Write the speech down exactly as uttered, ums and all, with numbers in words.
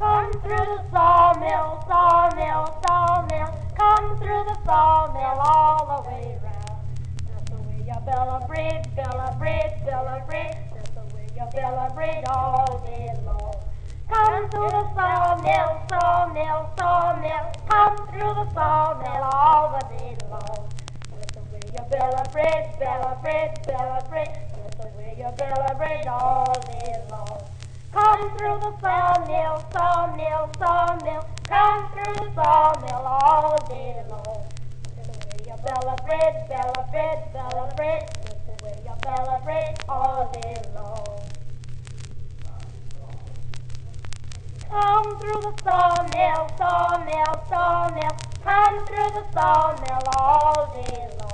Come through the sawmill, sawmill, sawmill. Come through the sawmill all the way round. That's the way you build a bridge, build a bridge, build a bridge. That's the way you build a bridge all day long. Come through the sawmill, sawmill, sawmill. Come through the sawmill all the day long. That's the way you build a bridge, build a bridge, build a bridge. That's the way you build a bridge all day long. Come through the sawmill, sawmill, sawmill. Come through the sawmill all day long. That's the way you build a bridge, build a bridge, build a bridge. That's the way you build a bridge all day long. Come through the sawmill, sawmill, sawmill. Come through the sawmill all day long.